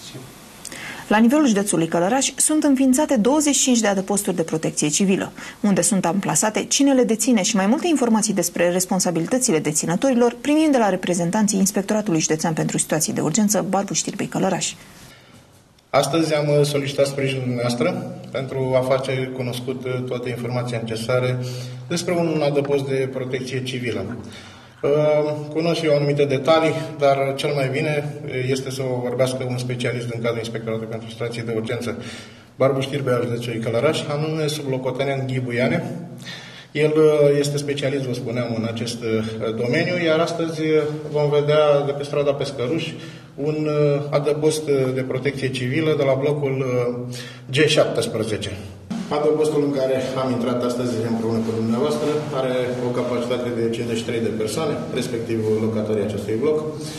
La nivelul județului Călăraș sunt înființate 25 de adăposturi de protecție civilă, unde sunt amplasate, cine le deține și mai multe informații despre responsabilitățile deținătorilor primim de la reprezentanții Inspectoratului Județean pentru Situații de Urgență Barbu Știrbei Călăraș. Astăzi am solicitat sprijinul dumneavoastră pentru a face cunoscut toate informația necesare despre un adăpost de protecție civilă. Cunosc eu anumite detalii, dar cel mai bine este să o vorbească un specialist în cadrul Inspectoratului pentru Situații de Urgență Barbu Știrbei al județului Călăraș, anume sublocotenent Ghi Buiane. El este specialist, vă spuneam, în acest domeniu, iar astăzi vom vedea de pe strada Pescăruș un adăpost de protecție civilă de la blocul G17. Adăpostul în care am intrat astăzi împreună cu dumneavoastră are o capacitate de 53 de persoane, respectiv locatorii acestui bloc.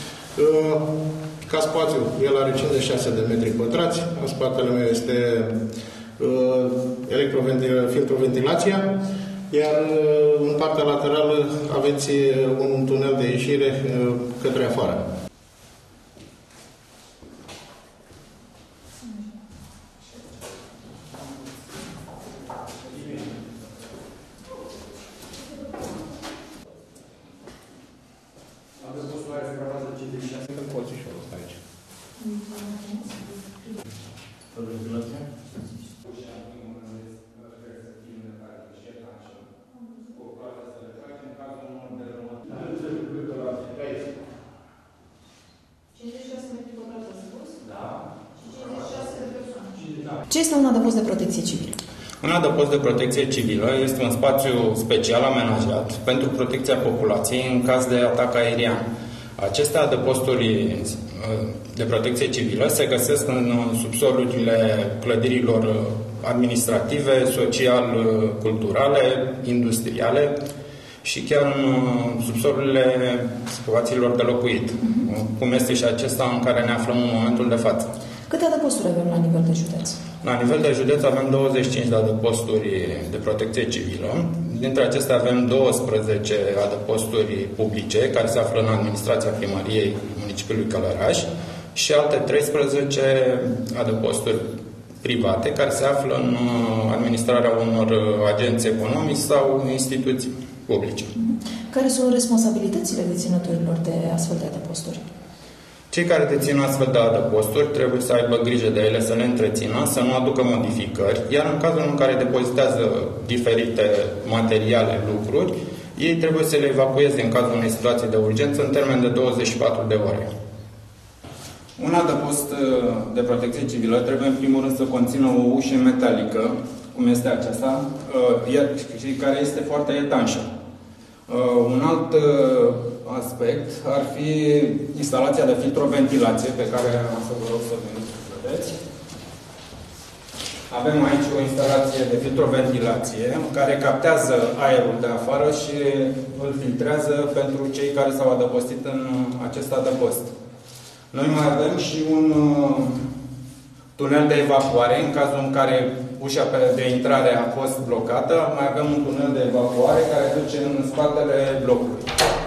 Ca spațiu, el are 56 de metri pătrați, în spatele meu este filtroventilația, iar în partea laterală aveți un tunel de ieșire către afară. Ce este un adăpost de protecție civilă? Un adăpost de protecție civilă este un spațiu special amenajat pentru protecția populației în caz de atac aerian. Aceste adăposturi de protecție civilă se găsesc în subsolurile clădirilor administrative, social-culturale, industriale și chiar în subsolurile spațiilor de locuit, cum este și acesta în care ne aflăm în momentul de față. Câte adăposturi avem la nivel de județ? La nivel de județ avem 25 de adăposturi de protecție civilă. Dintre acestea avem 12 adăposturi publice care se află în administrația primăriei municipiului Călăraș și alte 13 adăposturi private care se află în administrarea unor agenți economici sau instituții publice. Care sunt responsabilitățile deținătorilor de astfel de adăposturi? Cei care dețin astfel de adăposturi trebuie să aibă grijă de ele, să le întrețină, să nu aducă modificări, iar în cazul în care depozitează diferite materiale, lucruri, ei trebuie să le evacueze în cazul unei situații de urgență în termen de 24 de ore. Un adăpost de protecție civilă trebuie în primul rând să conțină o ușă metalică, cum este aceasta, care este foarte etanșă. Un alt aspect ar fi instalația de filtroventilație pe care am să vă rog să veniți să vedeți. Avem aici o instalație de filtroventilație care captează aerul de afară și îl filtrează pentru cei care s-au adăpostit în acest adăpost. Noi mai avem și un tunel de evacuare în cazul în care ușa de intrare a fost blocată, mai avem un tunel de evacuare care duce în spatele blocului.